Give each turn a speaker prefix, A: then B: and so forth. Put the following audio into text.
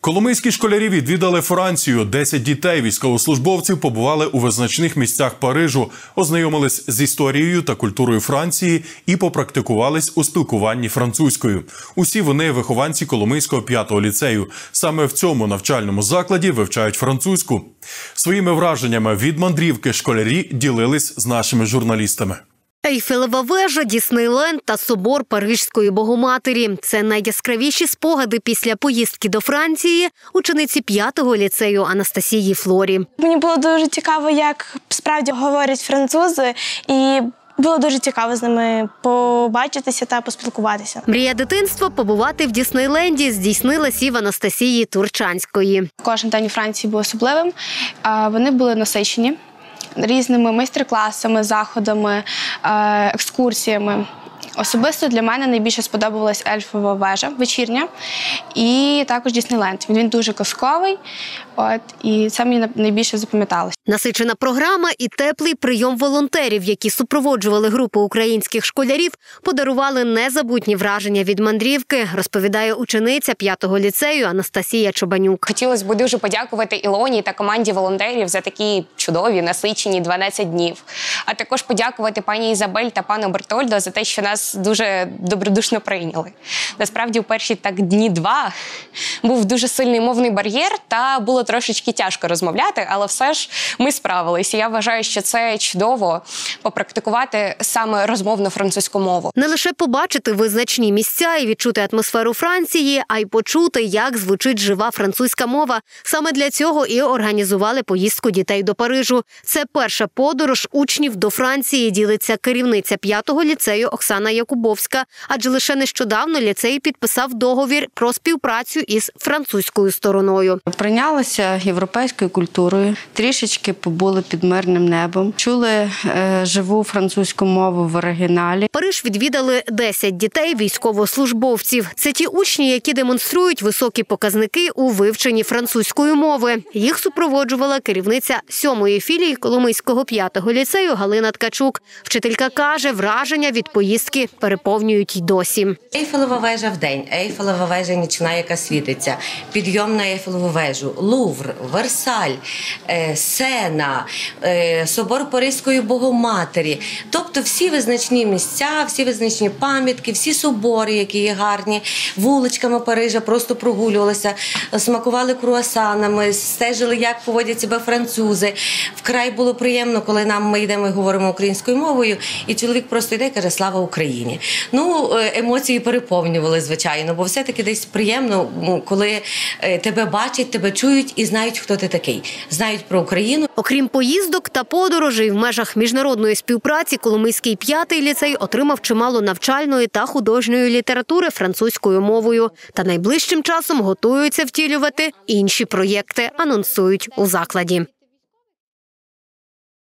A: Коломийські школярі відвідали Францію. 10 дітей військовослужбовців побували у визначних місцях Парижу, ознайомились з історією та культурою Франції і попрактикувались у спілкуванні французькою. Усі вони вихованці Коломийського 5-го ліцею. Саме в цьому навчальному закладі вивчають французьку. Своїми враженнями від мандрівки школярі ділились з нашими журналістами.
B: Ейфелева вежа, Діснейленд та собор Паризької Богоматері – це найяскравіші спогади після поїздки до Франції учениці 5-го ліцею Анастасії Флорі.
C: Мені було дуже цікаво, як справді говорять французи, і було дуже цікаво з ними побачитися та поспілкуватися.
B: Мрія дитинства – побувати в Діснейленді здійснилась і в Анастасії Турчанської.
C: Кожен день у Франції був особливим, вони були насичені різними майстер-класами, заходами, екскурсіями. Особисто для мене найбільше сподобалась Ейфелева вежа вечірня і також Діснейленд. Він дуже казковий, і це мені найбільше запам'яталося.
B: Насичена програма і теплий прийом волонтерів, які супроводжували групу українських школярів, подарували незабутні враження від мандрівки, розповідає учениця 5-го ліцею Анастасія Чобанюк.
D: Хотілося б дуже подякувати Ілоні та команді волонтерів за такі чудові, насичені 12 днів. А також подякувати пані Ізабель та пану Бертольдо за те, що нас дуже добродушно прийняли. Насправді, у перші дні 2 був дуже сильний мовний бар'єр та було трошечки тяжко розмовляти, але все ж ми справилися. Я вважаю, що це чудово попрактикувати саме розмовну французьку мову.
B: Не лише побачити визначні місця і відчути атмосферу Франції, а й почути, як звучить жива французька мова. Саме для цього і організували поїздку дітей до Парижу. Це перша подорож учнів до Франції, ділиться керівниця 5-го ліцею Оксана Якубовська. Адже лише нещодавно ліцей підписав договір про співпрацю із французькою стороною.
E: Прийнялися європейською культурою, трішечки побули під мирним небом, чули живу французьку мову в оригіналі.
B: Париж відвідали 10 дітей військовослужбовців. Це ті учні, які демонструють високі показники у вивченні французької мови. Їх супроводжувала керівниця 7-ї філії Коломийського 5-го ліцею Галина Ткачук. Вчителька каже, враження від поїздки переповнюють й досі.
F: Ейфелева вежа вдень, Ейфелева вежа нічна, яка світиться, підйом на Ейфелеву вежу, Лувр, Версаль, Сена, собор Паризької Богоматері. Тобто всі визначні місця, всі визначні пам'ятки, всі собори, які є гарні, вуличками Парижа просто прогулювалися, смакували круасанами, стежили, як поводять себе французи. Вкрай було приємно, коли ми йдемо і говоримо українською мовою, і чоловік просто йде і каже «Слава Україні». Ну, емоції переповнювали, звичайно, бо все-таки десь приємно, коли тебе бачать, тебе чують і знають, хто ти такий. Знають про Україну.
B: Окрім поїздок та подорожей, в межах міжнародної співпраці Коломийський 5-й ліцей отримав чимало навчальної та художньої літератури французькою мовою. Та найближчим часом готуються втілювати інші проєкти, анонсують у закладі.